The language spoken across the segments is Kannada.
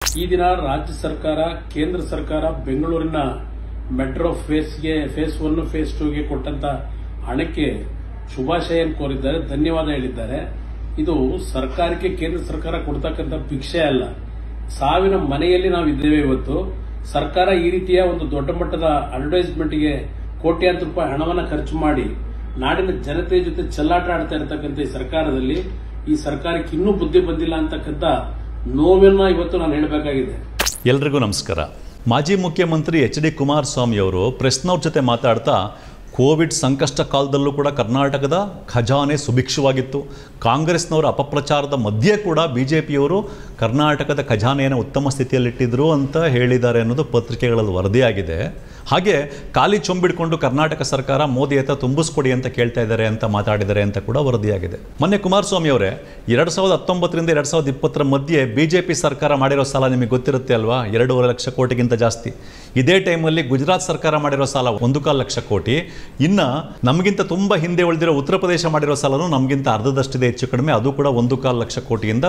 ಈ ದಿನ ರಾಜ್ಯ ಸರ್ಕಾರ, ಕೇಂದ್ರ ಸರ್ಕಾರ ಬೆಂಗಳೂರಿನ ಮೆಟ್ರೋ ಫೇಸ್ 1 ಫೇಸ್ 2ಗೆ ಕೊಟ್ಟಂತ ಹಣಕ್ಕೆ ಶುಭಾಶಯ ಕೋರಿದ್ದಾರೆ, ಧನ್ಯವಾದ ಹೇಳಿದ್ದಾರೆ. ಇದು ಸರ್ಕಾರಕ್ಕೆ ಕೇಂದ್ರ ಸರ್ಕಾರ ಕೊಡ್ತಕ್ಕಂಥ ಭಿಕ್ಷೆ ಅಲ್ಲ, ಸಾವಿನ ಮನೆಯಲ್ಲಿ ನಾವು ಇದ್ದೇವೆ. ಇವತ್ತು ಸರ್ಕಾರ ಈ ರೀತಿಯ ಒಂದು ದೊಡ್ಡ ಮಟ್ಟದ ಅಡ್ವರ್ಟೈಸ್ಮೆಂಟ್ಗೆ ಕೋಟ್ಯಾಂತರ ರೂಪಾಯಿ ಹಣವನ್ನು ಖರ್ಚು ಮಾಡಿ ನಾಡಿನ ಜನತೆ ಜೊತೆ ಚೆಲ್ಲಾಟ ಆಡ್ತಾ ಇರತಕ್ಕಂಥ ಈ ಸರ್ಕಾರದಲ್ಲಿ ಈ ಸರ್ಕಾರಕ್ಕೆ ಇನ್ನೂ ಬುದ್ಧಿ ಬಂದಿಲ್ಲ ಅಂತಕ್ಕಂಥ ನೋವನ್ನ ಇವತ್ತು ನಾನು ಹೇಳಬೇಕಾಗಿದೆ. ಎಲ್ರಿಗೂ ನಮಸ್ಕಾರ. ಮಾಜಿ ಮುಖ್ಯಮಂತ್ರಿ ಎಚ್.ಡಿ. ಕುಮಾರಸ್ವಾಮಿ ಅವರು ಪ್ರೆಸ್ನವ್ರ ಜೊತೆ ಮಾತಾಡ್ತಾ ಕೋವಿಡ್ ಸಂಕಷ್ಟ ಕಾಲದಲ್ಲೂ ಕೂಡ ಕರ್ನಾಟಕದ ಖಜಾನೆ ಸುಭಿಕ್ಷವಾಗಿತ್ತು, ಕಾಂಗ್ರೆಸ್ನವರ ಅಪಪ್ರಚಾರದ ಮಧ್ಯೆ ಕೂಡ ಬಿಜೆಪಿಯವರು ಕರ್ನಾಟಕದ ಖಜಾನೆಯನ್ನು ಉತ್ತಮ ಸ್ಥಿತಿಯಲ್ಲಿಟ್ಟಿದ್ರು ಅಂತ ಹೇಳಿದ್ದಾರೆ ಅನ್ನೋದು ಪತ್ರಿಕೆಗಳಲ್ಲಿ ವರದಿಯಾಗಿದೆ. ಹಾಗೆ ಖಾಲಿ ಚೊಂಬಿಡ್ಕೊಂಡು ಕರ್ನಾಟಕ ಸರ್ಕಾರ ಮೋದಿ ಹತ್ರ ತುಂಬಿಸ್ಕೊಡಿ ಅಂತ ಕೇಳ್ತಾ ಇದ್ದಾರೆ ಅಂತ ಮಾತಾಡಿದ್ದಾರೆ ಅಂತ ಕೂಡ ವರದಿಯಾಗಿದೆ. ಮೊನ್ನೆ ಕುಮಾರಸ್ವಾಮಿ ಅವರೇ 2019ರಿಂದ 2020 ಮಧ್ಯೆ ಬಿಜೆಪಿ ಸರ್ಕಾರ ಮಾಡಿರೋ ಸಾಲ ನಿಮಗೆ ಗೊತ್ತಿರುತ್ತೆ ಅಲ್ವಾ, 2.5 ಲಕ್ಷ ಕೋಟಿಗಿಂತ ಜಾಸ್ತಿ. ಇದೇ ಟೈಮಲ್ಲಿ ಗುಜರಾತ್ ಸರ್ಕಾರ ಮಾಡಿರೋ ಸಾಲ 1.25 ಲಕ್ಷ ಕೋಟಿ. ಇನ್ನು ನಮಗಿಂತ ತುಂಬ ಹಿಂದೆ ಉಳಿದಿರೋ ಉತ್ತರ ಪ್ರದೇಶ ಮಾಡಿರೋ ಸಾಲನೂ ನಮಗಿಂತ ಅರ್ಧದಷ್ಟಿದೆ, ಹೆಚ್ಚು ಕಡಿಮೆ. ಅದು ಕೂಡ 1.25 ಲಕ್ಷ ಕೋಟಿಯಿಂದ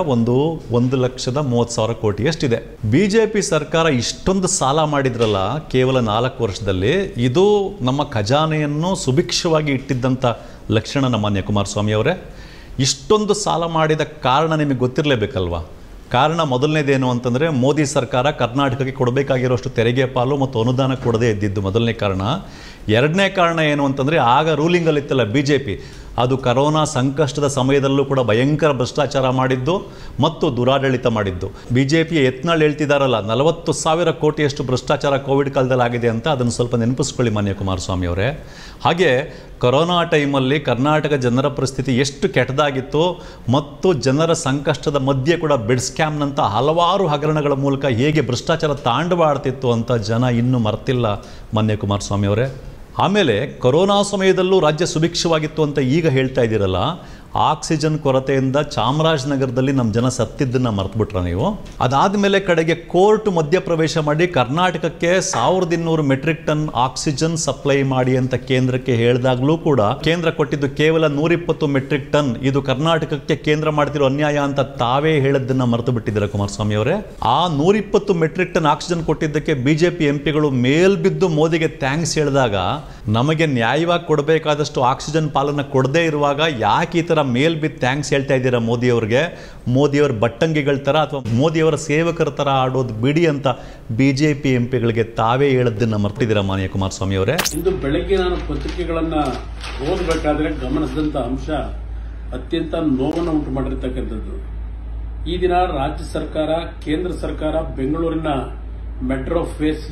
1,30,30,000 ಕೋಟಿಯಷ್ಟಿದೆ. ಬಿಜೆಪಿ ಸರ್ಕಾರ ಇಷ್ಟೊಂದು ಸಾಲ ಮಾಡಿದ್ರಲ್ಲ ಕೇವಲ 4 ವರ್ಷದಲ್ಲಿ, ಇದು ನಮ್ಮ ಖಜಾನೆಯನ್ನು ಸುಭಿಕ್ಷವಾಗಿ ಇಟ್ಟಿದ್ದಂಥ ಲಕ್ಷಣ. ಮಾನ್ಯ ಕುಮಾರಸ್ವಾಮಿ ಅವರೇ, ಇಷ್ಟೊಂದು ಸಾಲ ಮಾಡಿದ ಕಾರಣ ನಿಮಗೆ ಗೊತ್ತಿರಲೇಬೇಕಲ್ವಾ. ಕಾರಣ ಮೊದಲನೇದೇನು ಅಂತಂದರೆ, ಮೋದಿ ಸರ್ಕಾರ ಕರ್ನಾಟಕಕ್ಕೆ ಕೊಡಬೇಕಾಗಿರೋಷ್ಟು ತೆರಿಗೆ ಪಾಲು ಮತ್ತು ಅನುದಾನ ಕೊಡದೇ ಇದ್ದಿದ್ದು ಮೊದಲನೇ ಕಾರಣ. ಎರಡನೇ ಕಾರಣ ಏನು ಅಂತಂದರೆ, ಆಗ ರೂಲಿಂಗಲ್ಲಿತ್ತಲ್ಲ ಬಿಜೆಪಿ, ಅದು ಕರೋನಾ ಸಂಕಷ್ಟದ ಸಮಯದಲ್ಲೂ ಕೂಡ ಭಯಂಕರ ಭ್ರಷ್ಟಾಚಾರ ಮಾಡಿದ್ದು ಮತ್ತು ದುರಾಡಳಿತ ಮಾಡಿದ್ದು. ಬಿಜೆಪಿ ಯತ್ನಾಳ್ ಹೇಳ್ತಿದ್ದಾರಲ್ಲ 40,000 ಕೋಟಿಯಷ್ಟು ಭ್ರಷ್ಟಾಚಾರ ಕೋವಿಡ್ ಕಾಲದಲ್ಲಿ ಆಗಿದೆ ಅಂತ, ಅದನ್ನು ಸ್ವಲ್ಪ ನೆನಪಿಸ್ಕೊಳ್ಳಿ ಮಾನ್ಯ ಕುಮಾರಸ್ವಾಮಿ ಅವರೇ. ಹಾಗೆ ಕೊರೋನಾ ಟೈಮಲ್ಲಿ ಕರ್ನಾಟಕ ಜನರ ಪರಿಸ್ಥಿತಿ ಎಷ್ಟು ಕೆಟ್ಟದಾಗಿತ್ತು ಮತ್ತು ಜನರ ಸಂಕಷ್ಟದ ಮಧ್ಯೆ ಕೂಡ ಬೆಡ್ ಸ್ಕ್ಯಾಮ್ನಂಥ ಹಲವಾರು ಹಗರಣಗಳ ಮೂಲಕ ಹೇಗೆ ಭ್ರಷ್ಟಾಚಾರ ತಾಂಡವಾಡ್ತಿತ್ತು ಅಂತ ಜನ ಇನ್ನೂ ಮರ್ತಿಲ್ಲ ಮಾನ್ಯ ಕುಮಾರಸ್ವಾಮಿ ಅವರೇ. ಆಮೇಲೆ ಕೊರೋನಾ ಸಮಯದಲ್ಲೂ ರಾಜ್ಯ ಸುಭಿಕ್ಷವಾಗಿತ್ತು ಅಂತ ಈಗ ಹೇಳ್ತಾ ಇದ್ದೀರಲ್ಲ, ಆಕ್ಸಿಜನ್ ಕೊರತೆಯಿಂದ ಚಾಮರಾಜನಗರದಲ್ಲಿ ನಮ್ಮ ಜನ ಸತ್ತಿದ್ದನ್ನು ಮರ್ತುಬಿಟ್ರ ನೀವು. ಅದಾದಮೇಲೆ ಕಡೆಗೆ ಕೋರ್ಟ್ ಮಧ್ಯಪ್ರವೇಶ ಮಾಡಿ ಕರ್ನಾಟಕಕ್ಕೆ 1200 ಮೆಟ್ರಿಕ್ ಟನ್ ಆಕ್ಸಿಜನ್ ಸಪ್ಲೈ ಮಾಡಿ ಅಂತ ಕೇಂದ್ರಕ್ಕೆ ಹೇಳಿದಾಗಲೂ ಕೂಡ ಕೇಂದ್ರ ಕೊಟ್ಟಿದ್ದು ಕೇವಲ 120 ಮೆಟ್ರಿಕ್ ಟನ್. ಇದು ಕರ್ನಾಟಕಕ್ಕೆ ಕೇಂದ್ರ ಮಾಡ್ತಿರೋ ಅನ್ಯಾಯ ಅಂತ ತಾವೇ ಹೇಳಿದ್ದನ್ನು ಮರೆತು ಬಿಟ್ಟಿದ್ದೀರಾ ಕುಮಾರಸ್ವಾಮಿ ಅವರೇ. ಆ 120 ಮೆಟ್ರಿಕ್ ಟನ್ ಆಕ್ಸಿಜನ್ ಕೊಟ್ಟಿದ್ದಕ್ಕೆ ಬಿಜೆಪಿ ಎಂಪಿಗಳು ಮೇಲ್ಬಿದ್ದು ಮೋದಿಗೆ ಥ್ಯಾಂಕ್ಸ್ ಹೇಳಿದಾಗ, ನಮಗೆ ನ್ಯಾಯವಾಗಿ ಕೊಡಬೇಕಾದಷ್ಟು ಆಕ್ಸಿಜನ್ ಪಾಲನ್ನು ಕೊಡದೇ ಇರುವಾಗ ಯಾಕೆ ಈ ಥರ ಮೇಲ್ಬಿದ್ದು ಥ್ಯಾಂಕ್ಸ್ ಹೇಳ್ತಾ ಇದ್ದೀರಾ ಮೋದಿಯವ್ರಿಗೆ? ಮೋದಿಯವರ ಬಟ್ಟಂಗಿಗಳ ಥರ ಅಥವಾ ಮೋದಿಯವರ ಸೇವಕರ ಥರ ಆಡೋದು ಬಿಡಿ ಅಂತ ಬಿಜೆಪಿ ಎಂಪಿಗಳಿಗೆ ತಾವೇ ಹೇಳೋದನ್ನ ಮರ್ತಿದ್ದೀರಾ ಮಾನ್ಯ ಕುಮಾರಸ್ವಾಮಿ ಅವರೇ. ಇಂದು ಬೆಳಗ್ಗೆ ನಾನು ಪತ್ರಿಕೆಗಳನ್ನ ಓದಬೇಕಾದ್ರೆ ಗಮನಿಸಿದಂಥ ಅಂಶ ಅತ್ಯಂತ ನೋವನ್ನು ಉಂಟು ಮಾಡಿರ್ತಕ್ಕಂಥದ್ದು. ಈ ದಿನ ರಾಜ್ಯ ಸರ್ಕಾರ, ಕೇಂದ್ರ ಸರ್ಕಾರ ಬೆಂಗಳೂರಿನ ಮೆಟ್ರೋ ಫೇಸ್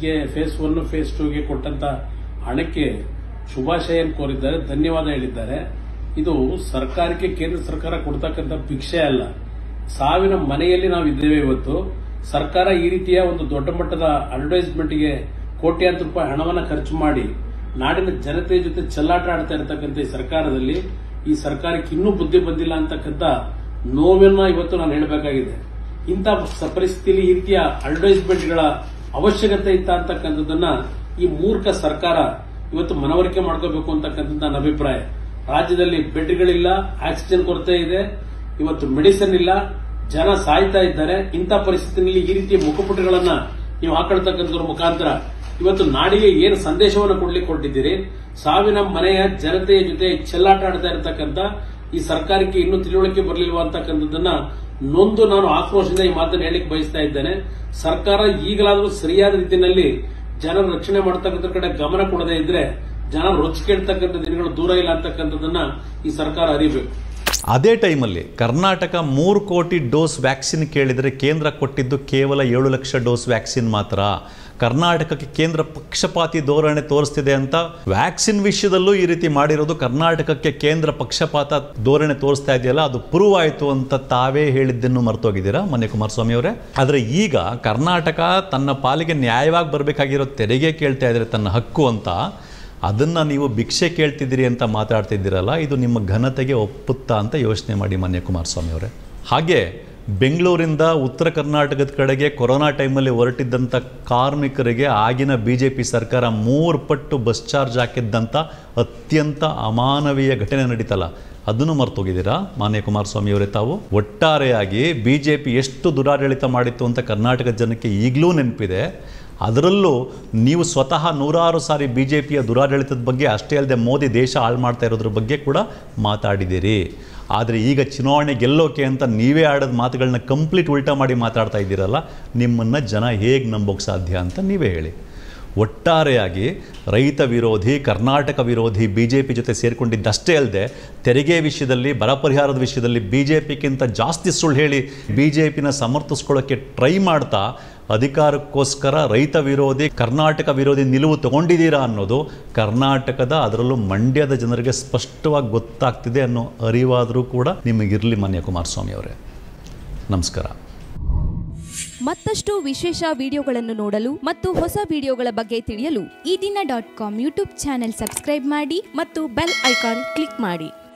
1 ಫೇಸ್ 2ಗೆ ಕೊಟ್ಟಂತ ಹಣಕ್ಕೆ ಶುಭಾಶಯ ಕೋರಿದ್ದಾರೆ, ಧನ್ಯವಾದ ಹೇಳಿದ್ದಾರೆ. ಇದು ಸರ್ಕಾರಕ್ಕೆ ಕೇಂದ್ರ ಸರ್ಕಾರ ಕೊಡ್ತಕ್ಕಂಥ ಭಿಕ್ಷೆ ಅಲ್ಲ, ಸಾವಿನ ಮನೆಯಲ್ಲಿ ನಾವು ಇದ್ದೇವೆ. ಇವತ್ತು ಸರ್ಕಾರ ಈ ರೀತಿಯ ಒಂದು ದೊಡ್ಡ ಮಟ್ಟದ ಅಡ್ವರ್ಟೈಸ್ಮೆಂಟ್ಗೆ ಕೋಟ್ಯಾಂತರ ರೂಪಾಯಿ ಹಣವನ್ನು ಖರ್ಚು ಮಾಡಿ ನಾಡಿನ ಜನತೆ ಜೊತೆ ಚೆಲ್ಲಾಟ ಆಡ್ತಾ ಇರತಕ್ಕಂಥ ಈ ಸರ್ಕಾರದಲ್ಲಿ ಈ ಸರ್ಕಾರಕ್ಕೆ ಇನ್ನೂ ಬುದ್ಧಿ ಬಂದಿಲ್ಲ ಅಂತಕ್ಕಂಥ ನೋವನ್ನ ಇವತ್ತು ನಾನು ಹೇಳಬೇಕಾಗಿದೆ. ಇಂಥ ಪರಿಸ್ಥಿತಿಯಲ್ಲಿ ಈ ರೀತಿಯ ಅಡ್ವರ್ಟೈಸ್ಮೆಂಟ್ಗಳ ಅವಶ್ಯಕತೆ ಇತ್ತ ಅಂತಕ್ಕಂಥದ್ದನ್ನ ಈ ಮೂರ್ಖ ಸರ್ಕಾರ ಇವತ್ತು ಮನವರಿಕೆ ಮಾಡ್ಕೋಬೇಕು ಅಂತಕ್ಕಂಥದ್ದು ನನ್ನ ಅಭಿಪ್ರಾಯ. ರಾಜ್ಯದಲ್ಲಿ ಬೆಡ್ಗಳಿಲ್ಲ, ಆಕ್ಸಿಜನ್ ಕೊರತೆ ಇದೆ, ಇವತ್ತು ಮೆಡಿಸಿನ್ ಇಲ್ಲ, ಜನ ಸಾಯ್ತಾ ಇದ್ದಾರೆ. ಇಂಥ ಪರಿಸ್ಥಿತಿಯಲ್ಲಿ ಈ ರೀತಿಯ ಮುಖಪುಟಗಳನ್ನ ನೀವು ಹಾಕೊಳ್ತಕ್ಕಂಥದ್ರ ಮುಖಾಂತರ ಇವತ್ತು ನಾಡಿಗೆ ಏನು ಸಂದೇಶವನ್ನು ಕೊಡ್ಲಿಕ್ಕೆ ಹೊರಟಿದ್ದೀರಿ? ಸಾವಿನ ಮನೆಯ ಜನತೆಯ ಜೊತೆ ಚೆಲ್ಲಾಟ ಆಡ್ತಾ ಇರತಕ್ಕಂಥ ಈ ಸರ್ಕಾರಕ್ಕೆ ಇನ್ನೂ ತಿಳುವಳಿಕೆ ಬರಲಿಲ್ವಾ ಅಂತಕ್ಕಂಥದ್ದನ್ನ ನೊಂದು ನಾನು ಆಕ್ರೋಶದಿಂದ ಈ ಮಾತನ್ನು ಹೇಳಿಕ್ಕೆ ಬಯಸ್ತಾ ಇದ್ದೇನೆ. ಸರ್ಕಾರ ಈಗಲಾದರೂ ಸರಿಯಾದ ರೀತಿಯಲ್ಲಿ ಜನರ ರಕ್ಷಣೆ ಮಾಡತಕ್ಕಂಥ ಕಡೆ ಗಮನ ಕೊಡದೇ ಇದ್ರೆ ಜನ ರೊಚ್ಚಿಗೆಡ್ತಕ್ಕಂಥ ದಿನಗಳು ದೂರ ಇಲ್ಲ ಅಂತಕ್ಕಂಥದ್ದನ್ನ ಈ ಸರ್ಕಾರ ಅರಿಬೇಕು. ಅದೇ ಟೈಮಲ್ಲಿ ಕರ್ನಾಟಕ 3 ಕೋಟಿ ಡೋಸ್ ವ್ಯಾಕ್ಸಿನ್ ಕೇಳಿದರೆ ಕೇಂದ್ರ ಕೊಟ್ಟಿದ್ದು ಕೇವಲ 7 ಲಕ್ಷ ಡೋಸ್ ವ್ಯಾಕ್ಸಿನ್ ಮಾತ್ರ. ಕರ್ನಾಟಕಕ್ಕೆ ಕೇಂದ್ರ ಪಕ್ಷಪಾತಿ ಧೋರಣೆ ತೋರಿಸ್ತಿದೆ ಅಂತ ವ್ಯಾಕ್ಸಿನ್ ವಿಷಯದಲ್ಲೂ ಈ ರೀತಿ ಮಾಡಿರೋದು ಕರ್ನಾಟಕಕ್ಕೆ ಕೇಂದ್ರ ಪಕ್ಷಪಾತ ಧೋರಣೆ ತೋರಿಸ್ತಾ ಇದೆಯಲ್ಲ, ಅದು ಪ್ರೂವ್ ಆಯಿತು ಅಂತ ತಾವೇ ಹೇಳಿದ್ದನ್ನು ಮರ್ತೋಗಿದ್ದೀರಾ ಮಾನ್ಯ ಕುಮಾರಸ್ವಾಮಿ ಅವರೇ. ಆದರೆ ಈಗ ಕರ್ನಾಟಕ ತನ್ನ ಪಾಲಿಗೆ ನ್ಯಾಯವಾಗಿ ಬರಬೇಕಾಗಿರೋ ತೆರಿಗೆ ಕೇಳ್ತಾ ಇದ್ದಾರೆ, ತನ್ನ ಹಕ್ಕು ಅಂತ. ಅದನ್ನು ನೀವು ಭಿಕ್ಷೆ ಕೇಳ್ತಿದ್ದೀರಿ ಅಂತ ಮಾತಾಡ್ತಿದ್ದೀರಲ್ಲ, ಇದು ನಿಮ್ಮ ಘನತೆಗೆ ಒಪ್ಪುತ್ತಾ ಅಂತ ಯೋಚನೆ ಮಾಡಿ ಮಾನ್ಯ ಕುಮಾರಸ್ವಾಮಿ ಅವರೇ. ಹಾಗೆ ಬೆಂಗಳೂರಿಂದ ಉತ್ತರ ಕರ್ನಾಟಕದ ಕಡೆಗೆ ಕೊರೋನಾ ಟೈಮಲ್ಲಿ ಹೊರಟಿದ್ದಂಥ ಕಾರ್ಮಿಕರಿಗೆ ಆಗಿನ ಬಿಜೆಪಿ ಸರ್ಕಾರ 3 ಪಟ್ಟು ಬಸ್ ಚಾರ್ಜ್ ಹಾಕಿದ್ದಂಥ ಅತ್ಯಂತ ಅಮಾನವೀಯ ಘಟನೆ ನಡೀತಲ್ಲ, ಅದನ್ನು ಮರ್ತೋಗಿದ್ದೀರಾ ಮಾನ್ಯ ಕುಮಾರಸ್ವಾಮಿ ಅವರೇ ತಾವು? ಒಟ್ಟಾರೆಯಾಗಿ BJP ಎಷ್ಟು ದುರಾಡಳಿತ ಮಾಡಿತ್ತು ಅಂತ ಕರ್ನಾಟಕದ ಜನಕ್ಕೆ ಈಗಲೂ ನೆನಪಿದೆ. ಅದರಲ್ಲೂ ನೀವು ಸ್ವತಃ ನೂರಾರು ಸಾರಿ BJPಯ ದುರಾಡಳಿತದ ಬಗ್ಗೆ ಅಷ್ಟೇ ಅಲ್ಲದೆ ಮೋದಿ ದೇಶ ಹಾಳು ಮಾಡ್ತಾ ಇರೋದ್ರ ಬಗ್ಗೆ ಕೂಡ ಮಾತಾಡಿದ್ದೀರಿ. ಆದರೆ ಈಗ ಚುನಾವಣೆ ಗೆಲ್ಲೋಕೆ ಅಂತ ನೀವೇ ಆಡೋದು ಮಾತುಗಳನ್ನ ಕಂಪ್ಲೀಟ್ ಉಲ್ಟಾ ಮಾಡಿ ಮಾತಾಡ್ತಾ ಇದ್ದೀರಲ್ಲ, ನಿಮ್ಮನ್ನು ಜನ ಹೇಗೆ ನಂಬೋಕ್ಕೆ ಸಾಧ್ಯ ಅಂತ ನೀವೇ ಹೇಳಿ. ಒಟ್ಟಾರೆಯಾಗಿ ರೈತ ವಿರೋಧಿ, ಕರ್ನಾಟಕ ವಿರೋಧಿ BJP ಜೊತೆ ಸೇರಿಕೊಂಡಿದ್ದಷ್ಟೇ ಅಲ್ಲದೆ ತೆರಿಗೆ ವಿಷಯದಲ್ಲಿ, ಬರ ಪರಿಹಾರದ ವಿಷಯದಲ್ಲಿ BJPಗಿಂತ ಜಾಸ್ತಿ ಸುಳ್ಳು ಹೇಳಿ BJPನ ಸಮರ್ಥಿಸ್ಕೊಳ್ಳೋಕ್ಕೆ ಟ್ರೈ ಮಾಡ್ತಾ ಅಧಿಕಾರಕ್ಕೋಸ್ಕರ ರೈತ ವಿರೋಧಿ, ಕರ್ನಾಟಕ ವಿರೋಧಿ ನಿಲುವು ತಗೊಂಡಿದ್ದೀರಾ ಅನ್ನೋದು ಕರ್ನಾಟಕದ, ಅದರಲ್ಲೂ ಮಂಡ್ಯದ ಜನರಿಗೆ ಸ್ಪಷ್ಟವಾಗಿ ಗೊತ್ತಾಗ್ತಿದೆ ಅನ್ನೋ ಅರಿವಾದರೂ ಕೂಡ ನಿಮಗಿರಲಿ ಮಾನ್ಯ ಕುಮಾರಸ್ವಾಮಿ ಅವರೇ. ನಮಸ್ಕಾರ. ಮತ್ತಷ್ಟು ವಿಶೇಷ ವಿಡಿಯೋಗಳನ್ನು ನೋಡಲು ಮತ್ತು ಹೊಸ ವಿಡಿಯೋಗಳ ಬಗ್ಗೆ ತಿಳಿಯಲು ಈ ದಿನ .com ಯೂಟ್ಯೂಬ್ ಚಾನೆಲ್ ಸಬ್ಸ್ಕ್ರೈಬ್ ಮಾಡಿ ಮತ್ತು ಬೆಲ್ ಐಕಾನ್ ಕ್ಲಿಕ್ ಮಾಡಿ.